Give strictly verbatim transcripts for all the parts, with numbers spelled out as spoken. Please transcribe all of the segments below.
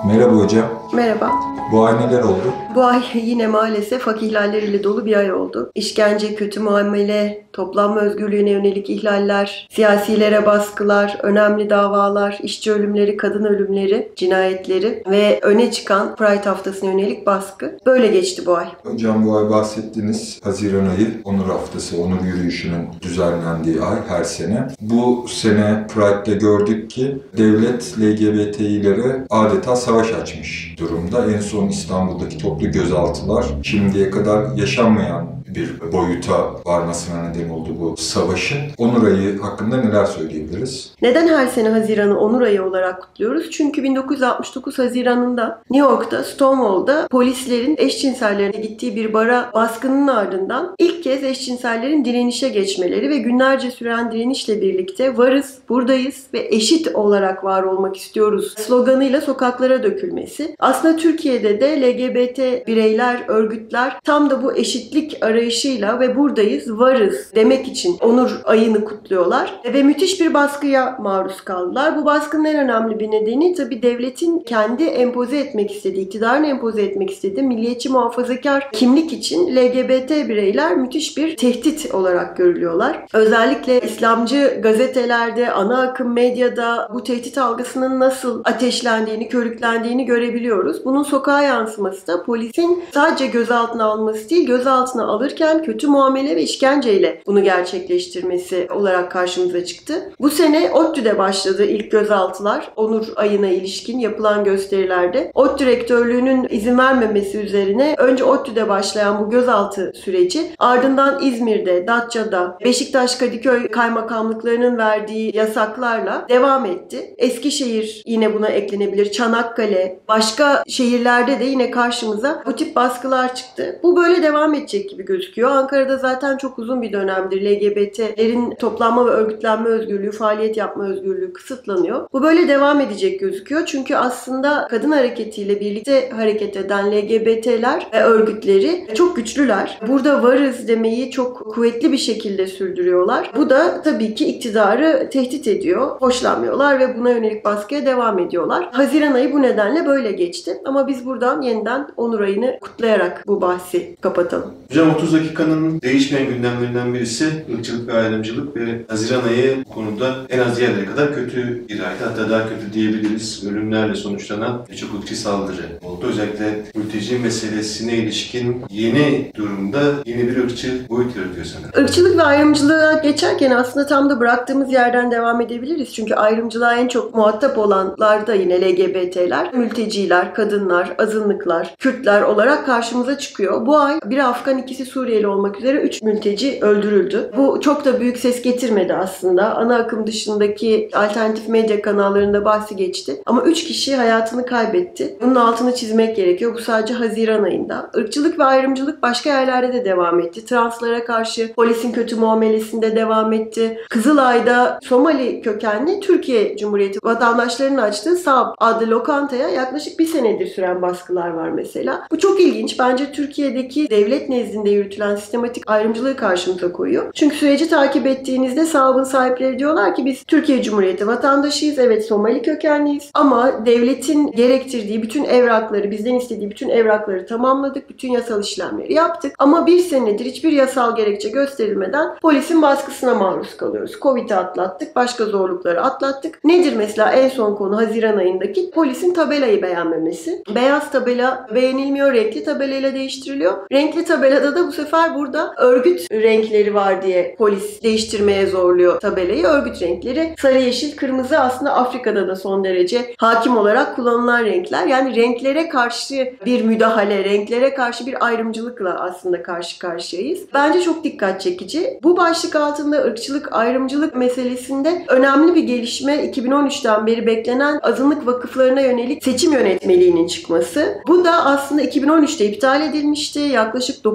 Merhaba hocam. Merhaba. Bu ay neler oldu? Bu ay yine maalesef hak ihlalleriyle dolu bir ay oldu. İşkence, kötü muamele, toplanma özgürlüğüne yönelik ihlaller, siyasilere baskılar, önemli davalar, işçi ölümleri, kadın ölümleri, cinayetleri ve öne çıkan Pride haftasına yönelik baskı. Böyle geçti bu ay. Hocam bu ay bahsettiğiniz Haziran ayı Onur Haftası, Onur Yürüyüşü'nün düzenlendiği ay her sene. Bu sene Pride'de gördük ki devlet L G B T İ'lere adeta savaş açmış durumda. En son İstanbul'daki toplu gözaltılar şimdiye kadar yaşanmayan bir boyuta varmasına neden oldu bu savaşın. Onur ayı hakkında neler söyleyebiliriz? Neden her sene Haziran'ı Onur ayı olarak kutluyoruz? Çünkü bin dokuz yüz altmış dokuz Haziran'ında New York'ta Stonewall'da polislerin eşcinsellerine gittiği bir bara baskının ardından ilk kez eşcinsellerin direnişe geçmeleri ve günlerce süren direnişle birlikte varız, buradayız ve eşit olarak var olmak istiyoruz sloganıyla sokaklara dökülmesi. Aslında Türkiye'de de L G B T bireyler, örgütler tam da bu eşitlik arayışıyla ve buradayız, varız demek için Onur ayını kutluyorlar ve müthiş bir baskıya maruz kaldılar. Bu baskının en önemli bir nedeni tabii devletin kendi empoze etmek istediği, iktidarını empoze etmek istediği milliyetçi muhafazakar kimlik için L G B T bireyler müthiş bir tehdit olarak görülüyorlar. Özellikle İslamcı gazetelerde, ana akım medyada bu tehdit algısının nasıl ateşlendiğini, körüklendiğini görebiliyoruz. Bunun sokağa yansıması da polisin sadece gözaltına alması değil, gözaltına alırken kötü muamele ve işkenceyle bunu gerçekleştirmesi olarak karşımıza çıktı. Bu sene ODTÜ'de başladı ilk gözaltılar. Onur ayına ilişkin yapılan gösterilerde. ODTÜ rektörlüğünün izin vermemesi üzerine önce ODTÜ'de başlayan bu gözaltı süreci ardından İzmir'de, Datça'da, Beşiktaş, Kadıköy kaymakamlıklarının verdiği yasaklarla devam etti. Eskişehir yine buna eklenebilir. Çanakkale, başka şehirlerde de yine karşımıza bu tip baskılar çıktı. Bu böyle devam edecek gibi gözüküyor. Ankara'da zaten çok uzun bir dönemdir L G B T'lerin toplanma ve örgütlenme özgürlüğü, faaliyet yapma özgürlüğü kısıtlanıyor. Bu böyle devam edecek gözüküyor. Çünkü aslında kadın hareketiyle birlikte hareket eden L G B T'ler ve örgütleri çok güçlüler. Burada varız demeyi çok kuvvetli bir şekilde sürdürüyorlar. Bu da tabii ki iktidarı tehdit ediyor. Hoşlanmıyorlar ve buna yönelik baskıya devam ediyorlar. Haziran ayı bu nedenle böyle geçti. Ama biz buradan yeniden Onur ayını kutlayarak bu bahsi kapatalım. Hocam otuz dakikanın değişmeyen gündemlerinden birisi ırkçılık ve ayrımcılık ve Haziran ayı bu konuda en az diğerleri kadar kötü bir aydı. Hatta daha kötü diyebiliriz. Ölümlerle sonuçlanan birçok ırkçı saldırı oldu. Özellikle mülteci meselesine ilişkin yeni durumda yeni bir ırkçı boyut yaratıyor sanırım. Irkçılık ve ayrımcılığa geçerken aslında tam da bıraktığımız yerden devam edebiliriz. Çünkü ayrımcılığa en çok muhatap olanlar da yine L G B T'ler, mülteciler, kadınlar, azınlıklar, Kürtler olarak karşımıza çıkıyor. Bu ay bir Afgan, ikisi Suriyeli olmak üzere üç mülteci öldürüldü. Bu çok da büyük ses getirmedi aslında. Ana akım dışındaki alternatif medya kanallarında bahsi geçti. Ama üç kişi hayatını kaybetti. Bunun altını çizmek gerekiyor. Bu sadece Haziran ayında. Irkçılık ve ayrımcılık başka yerlerde de devam etti. Translara karşı polisin kötü muamelesinde devam etti. Kızılay'da Somali kökenli Türkiye Cumhuriyeti vatandaşlarının açtığı Saab adlı lokantaya yaklaşık bir senedir süren baskılar var mesela. Bu çok ilginç. Bence Türkiye'deki devlet nezdinde yürütülen sistematik ayrımcılığı karşımıza koyuyor. Çünkü süreci takip ettiğinizde Saab'ın sahipleri diyorlar ki biz Türkiye Cumhuriyeti vatandaşıyız. Evet, Somali kökenliyiz. Ama devletin gerektirdiği bütün evrakları, bizden istediği bütün evrakları tamamladık. Bütün yasal işlemleri yaptık. Ama bir senedir hiçbir yasal gerekçe gösterilmeden polisin baskısına maruz kalıyoruz. Covid'i atlattık. Başka zorlukları atlattık. Nedir mesela en son konu Haziran ayındaki? Polisin tabelayı beğenmemesi. Beyaz tabela beğenilmiyor, renkli tabelayla değiştiriliyor. Renkli tabelada da bu sefer burada örgüt renkleri var diye polis değiştirmeye zorluyor tabelayı. Örgüt renkleri sarı, yeşil, kırmızı aslında Afrika'da da son derece hakim olarak kullanılan renkler. Yani renklere karşı bir müdahale, renklere karşı bir ayrımcılıkla aslında karşı karşıyayız. Bence çok dikkat çekici. Bu başlık altında ırkçılık, ayrımcılık meselesinde önemli bir gelişme iki bin on üçten beri beklenen azınlık vakıflarına yönelik seçim yönetmeliğinin çıkması. Bu da aslında iki bin on üçte iptal edilmişti. Yaklaşık dokuz senedir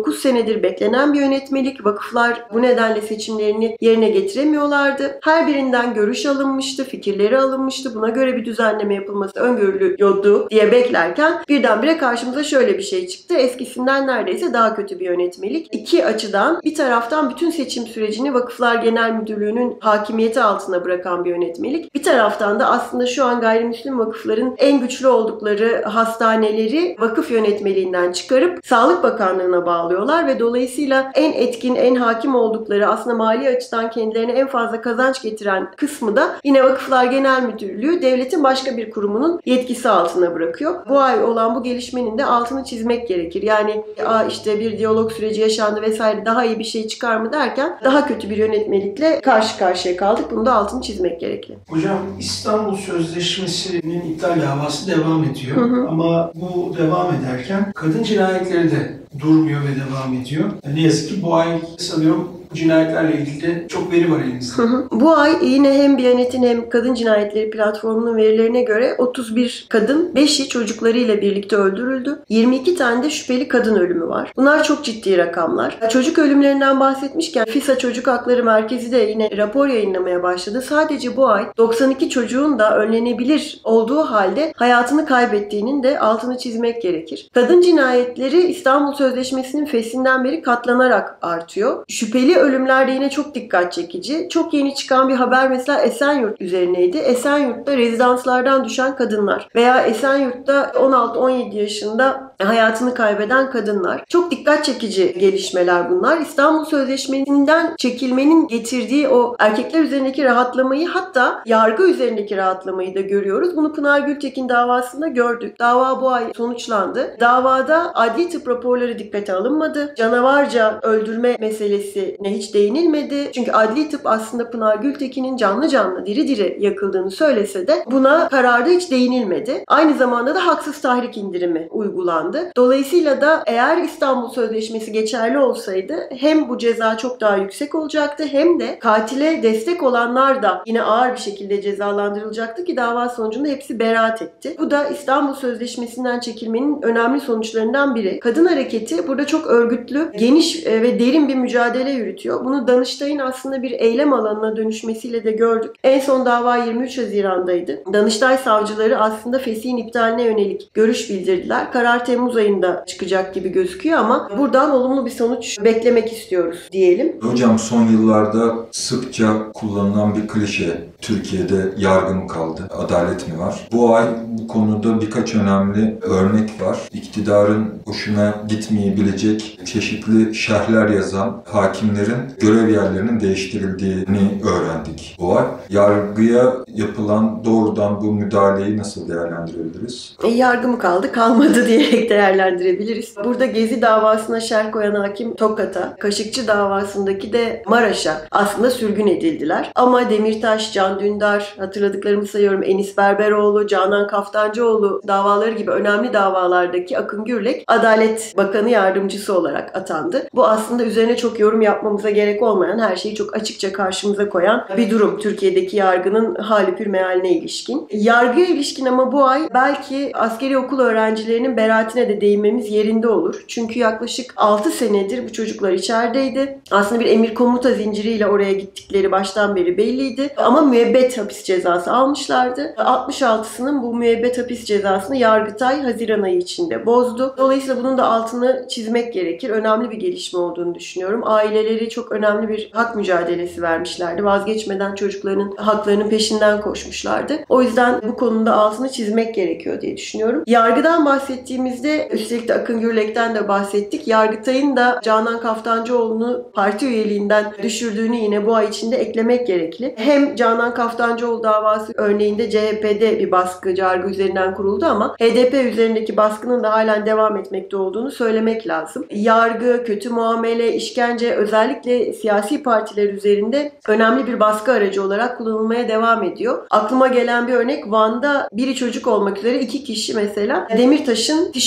senedir beklenen bir yönetmelik. Vakıflar bu nedenle seçimlerini yerine getiremiyorlardı. Her birinden görüş alınmıştı, fikirleri alınmıştı. Buna göre bir düzenleme yapılması öngörülüyordu diye beklerken birdenbire karşımıza şöyle bir şey çıktı. Eskisinden neredeyse daha kötü bir yönetmelik. İki açıdan, bir taraftan bütün seçim sürecini Vakıflar Genel Müdürlüğü'nün hakimiyeti altına bırakan bir yönetmelik. Bir taraftan da aslında şu an gayrimüslim vakıfların en güçlü oldukları hastaneleri vakıf yönetmeliğinden çıkarıp Sağlık Bakanlığı'na bağlıyorlar ve dolayısıyla en etkin, en hakim oldukları, aslında mali açıdan kendilerine en fazla kazanç getiren kısmı da yine Vakıflar Genel Müdürlüğü devletin başka bir kurumunun yetkisi altına bırakıyor. Bu ay olan bu gelişmenin de altını çizmek gerekir. Yani Aa işte bir diyalog süreci yaşandı vesaire, daha iyi bir şey çıkar mı derken daha kötü bir yönetmelikle karşı karşıya kaldık. Bunu da altını çizmek gerekli. Hocam, İstanbul Sözleşmesi'nin iptal davası devam ediyor. Hı hı. Ama bu devam ederken kadın cinayetleri de durmuyor ve devam ediyor. Ne yazık ki bu ay sanıyorum cinayetlerle ilgili de çok veri var elimizde. Hı hı. Bu ay yine hem Biyanet'in hem Kadın Cinayetleri Platformu'nun verilerine göre otuz bir kadın, beşi çocuklarıyla birlikte öldürüldü. yirmi iki tane de şüpheli kadın ölümü var. Bunlar çok ciddi rakamlar. Çocuk ölümlerinden bahsetmişken FIFA Çocuk Hakları Merkezi de yine rapor yayınlamaya başladı. Sadece bu ay doksan iki çocuğun da önlenebilir olduğu halde hayatını kaybettiğinin de altını çizmek gerekir. Kadın cinayetleri İstanbul Sözleşmesi'nin feshinden beri katlanarak artıyor. Şüpheli ölümlerde yine çok dikkat çekici. Çok yeni çıkan bir haber mesela Esenyurt üzerineydi. Esenyurt'ta rezidanslardan düşen kadınlar veya Esenyurt'ta on altı on yedi yaşında hayatını kaybeden kadınlar. Çok dikkat çekici gelişmeler bunlar. İstanbul Sözleşmesi'nden çekilmenin getirdiği o erkekler üzerindeki rahatlamayı, hatta yargı üzerindeki rahatlamayı da görüyoruz. Bunu Pınar Gültekin davasında gördük. Dava bu ay sonuçlandı. Davada adli tıp raporları dikkate alınmadı. Canavarca öldürme meselesine hiç değinilmedi. Çünkü adli tıp aslında Pınar Gültekin'in canlı canlı, diri diri yakıldığını söylese de buna kararda hiç değinilmedi. Aynı zamanda da haksız tahrik indirimi uygulandı. Dolayısıyla da eğer İstanbul Sözleşmesi geçerli olsaydı hem bu ceza çok daha yüksek olacaktı, hem de katile destek olanlar da yine ağır bir şekilde cezalandırılacaktı ki dava sonucunda hepsi beraat etti. Bu da İstanbul Sözleşmesi'nden çekilmenin önemli sonuçlarından biri. Kadın hareketi burada çok örgütlü, geniş ve derin bir mücadele yürütüyor. Bunu Danıştay'ın aslında bir eylem alanına dönüşmesiyle de gördük. En son dava yirmi üç Haziran'daydı. Danıştay savcıları aslında feshin iptaline yönelik görüş bildirdiler. Karar Temmuz ayında çıkacak gibi gözüküyor ama buradan olumlu bir sonuç beklemek istiyoruz diyelim. Hocam, son yıllarda sıkça kullanılan bir klişe, Türkiye'de yargı mı kaldı, adalet mi var? Bu ay bu konuda birkaç önemli örnek var. İktidarın hoşuna gitmeyebilecek çeşitli şerhler yazan hakimlerin görev yerlerinin değiştirildiğini öğrendik bu ay. Yargıya yapılan doğrudan bu müdahaleyi nasıl değerlendirebiliriz? E, yargı mı kaldı, kalmadı diyerek değerlendirebiliriz. Burada Gezi davasına şerh koyan hakim Tokat'a, Kaşıkçı davasındaki de Maraş'a aslında sürgün edildiler. Ama Demirtaş, Can Dündar, hatırladıklarımı sayıyorum, Enis Berberoğlu, Canan Kaftancıoğlu davaları gibi önemli davalardaki Akın Gürlek Adalet Bakanı Yardımcısı olarak atandı. Bu aslında üzerine çok yorum yapmamıza gerek olmayan, her şeyi çok açıkça karşımıza koyan bir durum Türkiye'deki yargının hali pür mealine ilişkin. Yargıya ilişkin ama bu ay belki askeri okul öğrencilerinin beraatine de değinmemiz yerinde olur. Çünkü yaklaşık altı senedir bu çocuklar içerideydi. Aslında bir emir komuta zinciriyle oraya gittikleri baştan beri belliydi. Ama müebbet hapis cezası almışlardı. altmış altısının bu müebbet hapis cezasını Yargıtay Haziran ayı içinde bozdu. Dolayısıyla bunun da altını çizmek gerekir. Önemli bir gelişme olduğunu düşünüyorum. Aileleri çok önemli bir hak mücadelesi vermişlerdi. Vazgeçmeden çocukların haklarının peşinden koşmuşlardı. O yüzden bu konuda altını çizmek gerekiyor diye düşünüyorum. Yargıdan bahsettiğimizde, üstelik de Akın Gürlek'ten de bahsettik. Yargıtay'ın da Canan Kaftancıoğlu'nu parti üyeliğinden düşürdüğünü yine bu ay içinde eklemek gerekli. Hem Canan Kaftancıoğlu davası örneğinde C H P'de bir baskı yargı üzerinden kuruldu ama H D P üzerindeki baskının da halen devam etmekte olduğunu söylemek lazım. Yargı, kötü muamele, işkence özellikle siyasi partiler üzerinde önemli bir baskı aracı olarak kullanılmaya devam ediyor. Aklıma gelen bir örnek, Van'da biri çocuk olmak üzere iki kişi mesela Demirtaş'ın tişört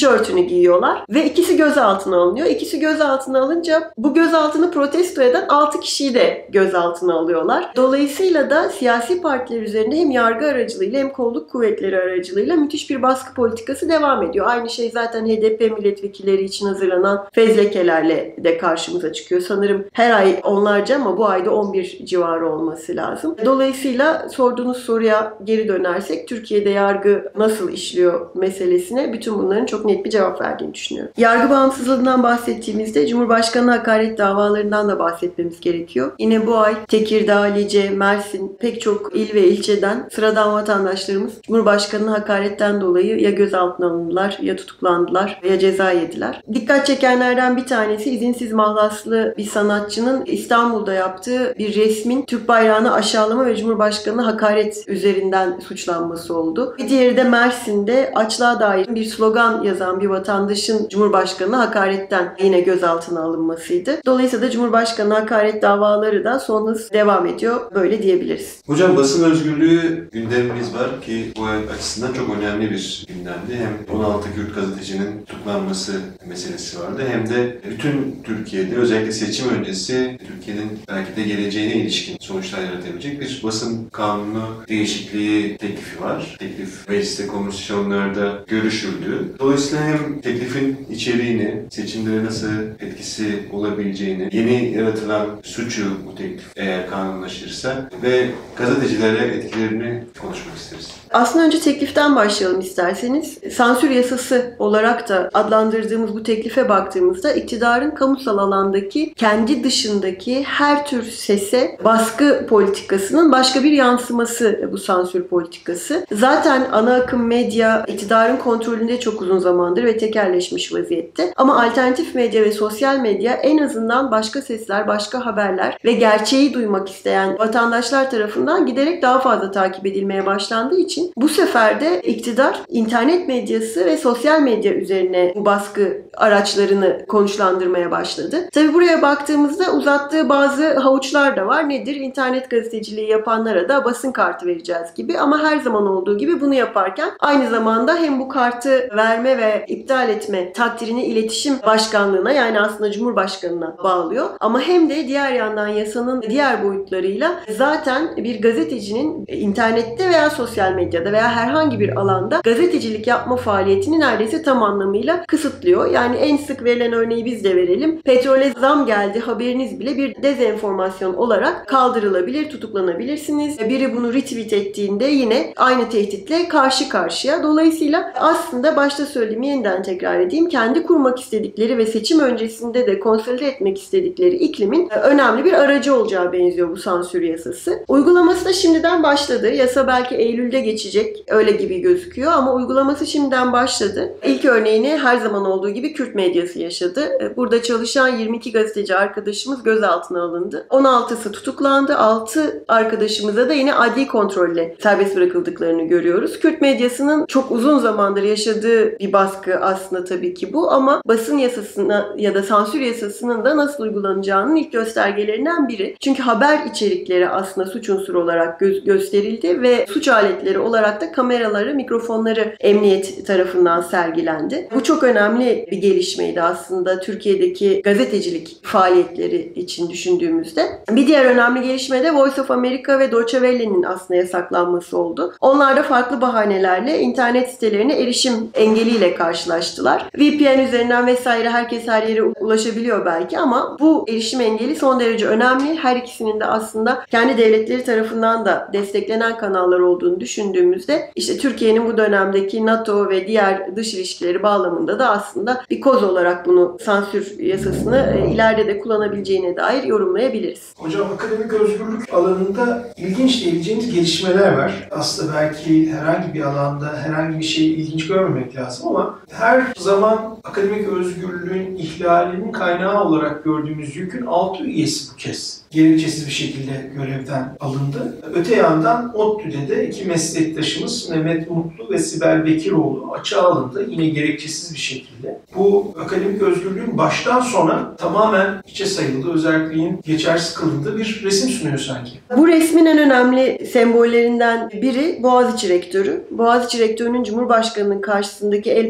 tişörtünü giyiyorlar ve ikisi gözaltına alınıyor. İkisi gözaltına alınca bu gözaltını protesto eden altı kişiyi de gözaltına alıyorlar. Dolayısıyla da siyasi partiler üzerinde hem yargı aracılığıyla hem kolluk kuvvetleri aracılığıyla müthiş bir baskı politikası devam ediyor. Aynı şey zaten H D P milletvekilleri için hazırlanan fezlekelerle de karşımıza çıkıyor. Sanırım her ay onlarca ama bu ayda on bir civarı olması lazım. Dolayısıyla sorduğunuz soruya geri dönersek Türkiye'de yargı nasıl işliyor meselesine bütün bunların çok net bir cevap verdiğini düşünüyorum. Yargı bağımsızlığından bahsettiğimizde Cumhurbaşkanı hakaret davalarından da bahsetmemiz gerekiyor. Yine bu ay Tekirdağ, Lice, Mersin pek çok il ve ilçeden sıradan vatandaşlarımız Cumhurbaşkanı hakaretten dolayı ya gözaltına alındılar ya tutuklandılar ya ceza yediler. Dikkat çekenlerden bir tanesi izinsiz mahlaslı bir sanatçının İstanbul'da yaptığı bir resmin Türk bayrağını aşağılama ve Cumhurbaşkanı hakaret üzerinden suçlanması oldu. Bir diğeri de Mersin'de açlığa dair bir slogan yazan bir vatandaşın Cumhurbaşkanı hakaretten yine gözaltına alınmasıydı. Dolayısıyla da Cumhurbaşkanı hakaret davaları da son hız devam ediyor. Böyle diyebiliriz. Hocam basın özgürlüğü gündemimiz var ki bu açısından çok önemli bir gündemdi. Hem on altı Kürt gazetecinin tutuklanması meselesi vardı hem de bütün Türkiye'de özellikle seçim öncesi Türkiye'nin belki de geleceğine ilişkin sonuçlar yaratabilecek bir basın kanunu değişikliği teklifi var. Teklif mecliste komisyonlarda görüşüldü. Dolayısıyla hem teklifin içeriğini, seçimlere nasıl etkisi olabileceğini, yeni yaratılan suçu bu teklif eğer kanunlaşırsa ve gazetecilere etkilerini konuşmak isteriz. Aslında önce tekliften başlayalım isterseniz. Sansür yasası olarak da adlandırdığımız bu teklife baktığımızda iktidarın kamusal alandaki kendi dışındaki her tür sese baskı politikasının başka bir yansıması bu sansür politikası. Zaten ana akım medya iktidarın kontrolünde çok uzun zamandır ve tekelleşmiş vaziyette. Ama alternatif medya ve sosyal medya en azından başka sesler, başka haberler ve gerçeği duymak isteyen vatandaşlar tarafından giderek daha fazla takip edilmeye başlandığı için bu sefer de iktidar internet medyası ve sosyal medya üzerine bu baskı araçlarını konuşlandırmaya başladı. Tabii buraya baktığımızda uzattığı bazı havuçlar da var. Nedir? İnternet gazeteciliği yapanlara da basın kartı vereceğiz gibi ama her zaman olduğu gibi bunu yaparken aynı zamanda hem bu kartı verme ve iptal etme takdirini iletişim başkanlığına yani aslında Cumhurbaşkanına bağlıyor. Ama hem de diğer yandan yasanın diğer boyutlarıyla zaten bir gazetecinin internette veya sosyal medyada veya herhangi bir alanda gazetecilik yapma faaliyetini neredeyse tam anlamıyla kısıtlıyor. Yani en sık verilen örneği biz de verelim. Petrole zam geldi haberiniz bile bir dezenformasyon olarak kaldırılabilir, tutuklanabilirsiniz. Biri bunu retweet ettiğinde yine aynı tehditle karşı karşıya. Dolayısıyla aslında başta söylediğimi yeniden tekrar edeyim. Kendi kurmak istedikleri ve seçim öncesinde de konsolide etmek istedikleri iklimin önemli bir aracı olacağı benziyor bu sansür yasası. Uygulaması da şimdiden başladı. Yasa belki Eylül'de geçecek. Öyle gibi gözüküyor ama uygulaması şimdiden başladı. İlk örneğini her zaman olduğu gibi Kürt medyası yaşadı. Burada çalışan yirmi iki gazeteci arkadaşımız gözaltına alındı. on altısı tutuklandı. altı arkadaşımıza da yine adli kontrolle serbest bırakıldıklarını görüyoruz. Kürt medyasının çok uzun zamandır yaşadığı bir baskı aslında tabii ki bu ama basın yasasına ya da sansür yasasının da nasıl uygulanacağının ilk göstergelerinden biri. Çünkü haber içerikleri aslında suç unsuru olarak gö- gösterildi ve suç aletleri olarak da kameraları, mikrofonları emniyet tarafından sergilendi. Bu çok önemli bir gelişmeydi aslında Türkiye'deki gazetecilik faaliyetleri için düşündüğümüzde. Bir diğer önemli gelişme de Voice of America ve Deutsche Welle'nin aslında yasaklanması oldu. Onlar da farklı bahanelerle internet sitelerine erişim engeliyle karşılaştılar. V P N üzerinden vesaire herkes her yere ulaşabiliyor belki ama bu erişim engeli son derece önemli. Her ikisinin de aslında kendi devletleri tarafından da desteklenen kanallar olduğunu düşündüğümüzde işte Türkiye'nin bu dönemdeki NATO ve diğer dış ilişkileri bağlamında da aslında bir koz olarak bunu sansür yasasını ileride de kullanabileceğine dair yorumlayabiliriz. Hocam akademik özgürlük alanında ilginç diyebileceğimiz gelişmeler var. Aslında belki herhangi bir alanda herhangi bir şeyi ilginç görmemek lazım ama her zaman akademik özgürlüğün ihlalinin kaynağı olarak gördüğümüz YÖK'ün altı üyesi bu kez gerekçesiz bir şekilde görevden alındı. Öte yandan ODTÜ'de de iki meslektaşımız Mehmet Mutlu ve Sibel Bekiroğlu açığa alındı. Yine gerekçesiz bir şekilde. Bu akademik özgürlüğün baştan sona tamamen hiçe sayıldığı, özelliğin geçersiz kılındığı bir resim sunuyor sanki. Bu resmin en önemli sembollerinden biri Boğaziçi Rektörü. Boğaziçi Rektörü'nün Cumhurbaşkanı'nın karşısındaki el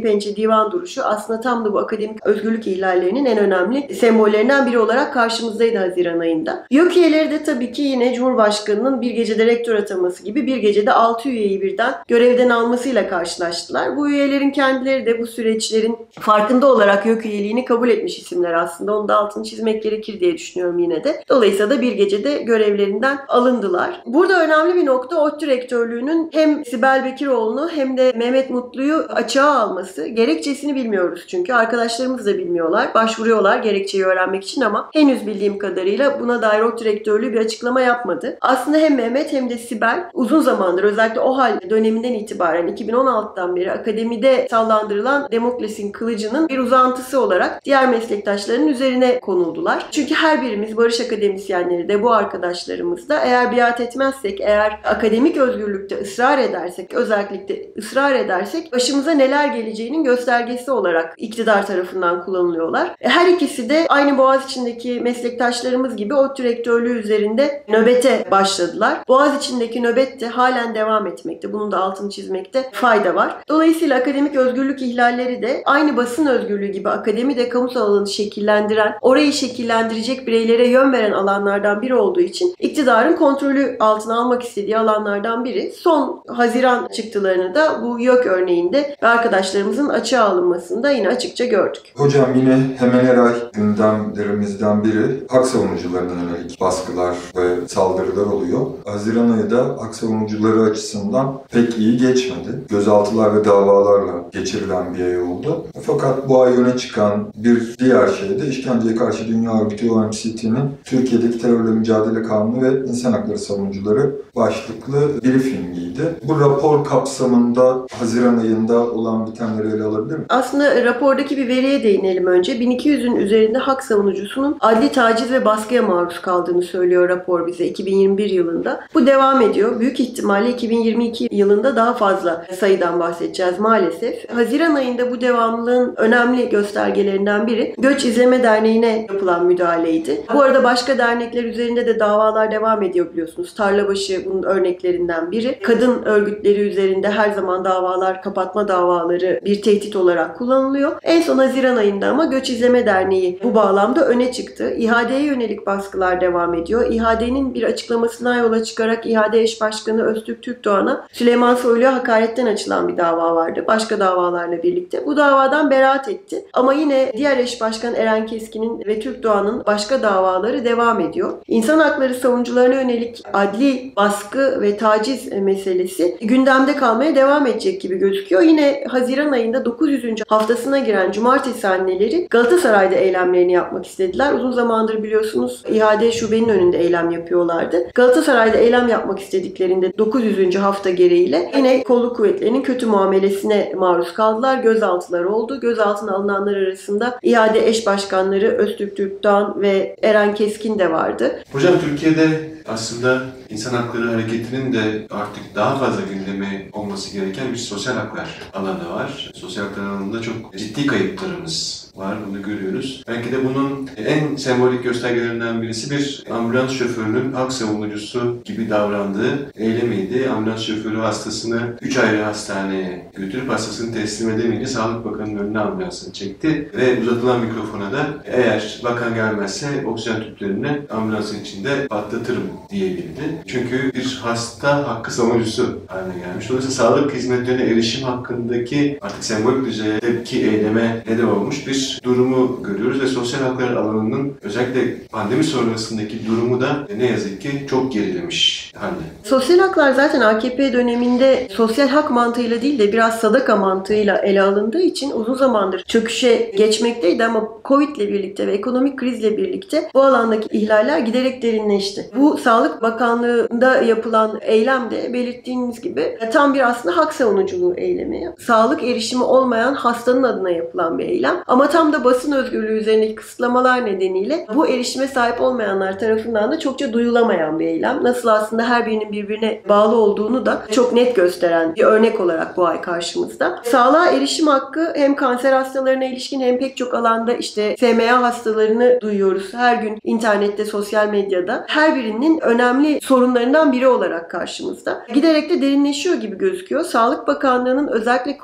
Peri Pençe divan duruşu aslında tam da bu akademik özgürlük ihlallerinin en önemli sembollerinden biri olarak karşımızdaydı Haziran ayında. YÖK üyeleri de tabii ki yine Cumhurbaşkanı'nın bir gecede rektör ataması gibi bir gecede altı üyeyi birden görevden almasıyla karşılaştılar. Bu üyelerin kendileri de bu süreçlerin farkında olarak YÖK üyeliğini kabul etmiş isimler aslında. Onu da altını çizmek gerekir diye düşünüyorum yine de. Dolayısıyla da bir gecede görevlerinden alındılar. Burada önemli bir nokta ODTÜ rektörlüğünün hem Sibel Bekiroğlu'nu hem de Mehmet Mutlu'yu açığa alması. Gerekçesini bilmiyoruz çünkü. Arkadaşlarımız da bilmiyorlar. Başvuruyorlar gerekçeyi öğrenmek için ama henüz bildiğim kadarıyla buna dair ODTÜ rektörlüğü bir açıklama yapmadı. Aslında hem Mehmet hem de Sibel uzun zamandır özellikle OHAL döneminden itibaren iki bin on altıdan beri akademide sallandırılan Demokles'in kılıcının bir uzantısı olarak diğer meslektaşlarının üzerine konuldular. Çünkü her birimiz barış akademisyenleri de bu arkadaşlarımız da eğer biat etmezsek, eğer akademik özgürlükte ısrar edersek, özellikle ısrar edersek başımıza neler geleceğinin göstergesi olarak iktidar tarafından kullanılıyorlar. Her ikisi de aynı Boğaziçi'ndeki meslektaşlarımız gibi ODTÜ rektörlüğü üzerinde nöbete başladılar. Boğaziçi'ndeki nöbet de halen devam etmekte. Bunun da altını çizmekte fayda var. Dolayısıyla akademik özgürlük ihlalleri de aynı basın özgürlüğü gibi akademi de kamusal alanı şekillendiren, orayı şekillendirecek bireylere yön veren alanlardan biri olduğu için iktidarın kontrolü altına almak istediği alanlardan biri. Son Haziran çıktılarını da bu YÖK örneğinde ve arkadaşlarımızın açığa alınmasında yine açıkça gördük. Hocam yine hemen her ay gündemlerimizden biri hak savunucularına yönelik baskılar ve saldırılar oluyor. Haziran ayı da hak savunucuları açısından pek iyi geçmedi. Gözaltılar ve davalarla geçirilen bir ay oldu. Fakat bu ay öne çıkan bir diğer şey de İşkenceye Karşı Dünya Örgütü O M C T'nin Türkiye'deki Terörle Mücadele Kanunu ve İnsan Hakları Savunucuları başlıklı briefingiydi. Bu rapor kapsamında Haziran ayında olan bitenleri ele alabilir mi? Aslında rapordaki bir veriye değinelim önce. bin iki yüzün üzerinde hak savunucusunun adli taciz ve baskıya maruz kaldığını söylüyor rapor bize iki bin yirmi bir yılında. Bu devam ediyor. Büyük ihtimalle iki bin yirmi iki yılında daha fazla sayıdan bahsedeceğiz maalesef. Haziran ayında bu devamlılığın önemli göstergelerinden biri Göç İzleme Derneği'ne yapılan müdahaleydi. Bu arada başka dernekler üzerinde de davalar devam ediyor biliyorsunuz. Tarlabaşı bunun örneklerinden biri. Kadın örgütleri üzerinde her zaman davalar, kapatma davaları bir tehdit olarak kullanılıyor. En son Haziran ayında ama Göç İzleme Derneği bu bağlamda öne çıktı. İHA'ye yönelik baskılar devam ediyor. İHA'nin bir açıklamasından yola çıkarak İHA'de eş başkanı Öztürk Türkdoğan'a Süleyman Soylu'ya hakaretten açılan bir dava vardı. Başka davalarla birlikte. Bu davadan beraat etti. Ama yine diğer eş başkan Eren Keskin'in ve Türkdoğan'ın başka davaları devam ediyor. İnsan hakları savunucularına yönelik adli baskı ve taciz meselesi gündemde kalmaya devam edecek gibi gözüküyor. Yine Haziran ayında dokuz yüzüncü haftasına giren cumartesi anneleri Galatasaray'da eylemlerini yapmak istediler. Uzun zamandır biliyorsunuz İHA'de şubenin önünde eylem yapıyorlardı. Galatasaray'da eylem yapmak istediklerinde dokuz yüzüncü hafta gereğiyle yine kolluk kuvvetlerinin kötü muamelesine maruz kaldılar. Gözaltılar oldu. Gözaltına alınanlar arasında İHA'de eş başkanları Öztürk Türkdoğan ve Eren Keskin de vardı. Hocam Türkiye'de aslında insan hakları hareketinin de artık daha fazla gündeme olması gereken bir sosyal haklar alanı var. Sosyal haklar alanında çok ciddi kayıplarımız var, bunu görüyoruz. Belki de bunun en sembolik göstergelerinden birisi bir ambulans şoförünün hak savunucusu gibi davrandığı eylemiydi. Ambulans şoförü hastasını üç ayrı hastaneye götürüp hastasını teslim edemeyince Sağlık Bakanı'nın önüne ambulansını çekti ve uzatılan mikrofona da eğer bakan gelmezse oksijen tüplerini ambulansın içinde patlatırım diyebildi. Çünkü bir hasta hakkı savunucusu haline gelmiş. Dolayısıyla sağlık hizmetlerine erişim hakkındaki artık sembolik düzeydeki eyleme neden olmuş bir durumu görüyoruz ve sosyal haklar alanının özellikle pandemi sonrasındaki durumu da ne yazık ki çok gerilemiş halde. Sosyal haklar zaten A K P döneminde sosyal hak mantığıyla değil de biraz sadaka mantığıyla ele alındığı için uzun zamandır çöküşe geçmekteydi ama Covid ile birlikte ve ekonomik krizle birlikte bu alandaki ihlaller giderek derinleşti. Bu Sağlık Bakanlığı'nda yapılan eylem de belirttiğimiz gibi tam bir aslında hak savunuculuğu eylemi. Sağlık erişimi olmayan hastanın adına yapılan bir eylem. Ama tam da basın özgürlüğü üzerindeki kısıtlamalar nedeniyle bu erişime sahip olmayanlar tarafından da çokça duyulamayan bir eylem. Nasıl aslında her birinin birbirine bağlı olduğunu da çok net gösteren bir örnek olarak bu ay karşımızda. Sağlığa erişim hakkı hem kanser hastalarına ilişkin hem pek çok alanda işte S M A hastalarını duyuyoruz. Her gün internette, sosyal medyada. Her birinin önemli sorunlarından biri olarak karşımızda. Giderek de derinleşiyor gibi gözüküyor. Sağlık Bakanlığı'nın özellikle Covid sonrası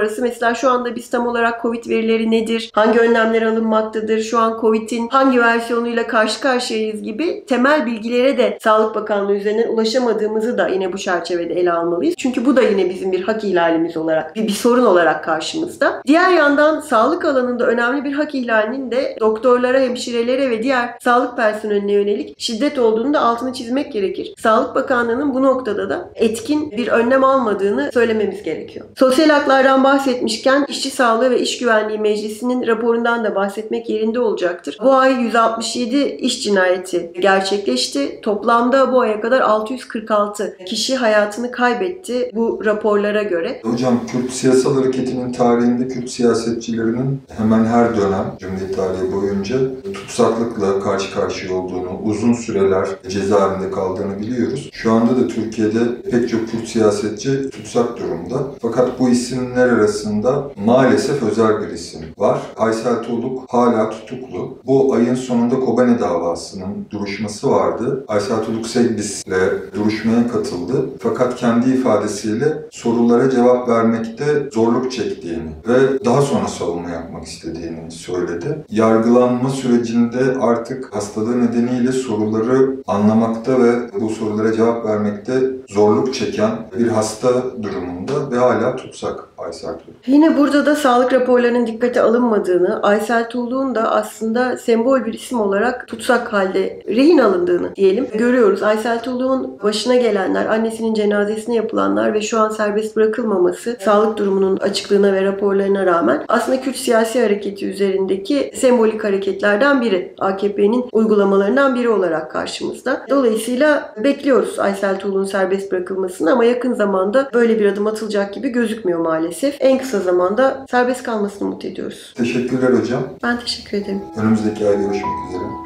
sonrası mesela şu anda biz tam olarak Covid verileri nedir, hangi önlemler alınmaktadır, şu an Covid'in hangi versiyonuyla karşı karşıyayız gibi temel bilgilere de Sağlık Bakanlığı üzerinden ulaşamadığımızı da yine bu çerçevede ele almalıyız. Çünkü bu da yine bizim bir hak ihlalimiz olarak, bir, bir sorun olarak karşımızda. Diğer yandan sağlık alanında önemli bir hak ihlalinin de doktorlara, hemşirelere ve diğer sağlık personeline yönelik şiddet olduğunu da altını çizmek gerekir. Sağlık Bakanlığı'nın bu noktada da etkin bir önlem almadığını söylememiz gerekiyor. Sosyal haklardan bahsetmişken İşçi Sağlığı ve İş Güvenliği Meclisi'nin raporundan da bahsetmek yerinde olacaktır. Bu ay yüz altmış yedi iş cinayeti gerçekleşti. Toplamda bu aya kadar altı yüz kırk altı kişi hayatını kaybetti bu raporlara göre. Hocam, Kürt siyasal hareketinin tarihinde Kürt siyasetçilerinin hemen her dönem Cumhuriyet tarihi boyunca tutsaklıkla karşı karşıya olduğunu, uzun süreler cezaevinde kaldığını biliyoruz. Şu anda da Türkiye'de pek çok Kürt siyasetçi tutsak durumda. Fakat bu isimler arasında maalesef özel bir isim var. Aysel Tuğluk hala tutuklu. Bu ayın sonunda Kobane davasının duruşması vardı. Aysel Tuğluk Segbis'le duruşmaya katıldı. Fakat kendi ifadesiyle sorulara cevap vermekte zorluk çektiğini ve daha sonra savunma yapmak istediğini söyledi. Yargılanma sürecinde artık hastalığı nedeniyle soruları anlamakta ve bu sorulara cevap vermekte zorluk çeken bir hasta durumunda ve hala tutsak Aysel Tuğluk. Yine burada da sağlık raporlarının dikkate alınmadığını, Aysel Tuğluk'un da aslında sembol bir isim olarak tutsak halde rehin alındığını diyelim görüyoruz. Aysel Tuğluk'un başına gelenler, annesinin cenazesine yapılanlar ve şu an serbest bırakılmaması sağlık durumunun açıklığına ve raporlarına rağmen aslında Kürt siyasi hareketi üzerindeki sembolik hareketlerden biri. A K P'nin uygulamalarından biri olarak karşımızda. Dolayısıyla bekliyoruz Aysel Tuğluk'un serbest bırakılmasını ama yakın zamanda böyle bir adım atılacak gibi gözükmüyor maalesef. En kısa zamanda serbest kalmasını umut ediyoruz. Teşekkürler hocam. Ben teşekkür ederim. Önümüzdeki ay görüşmek üzere.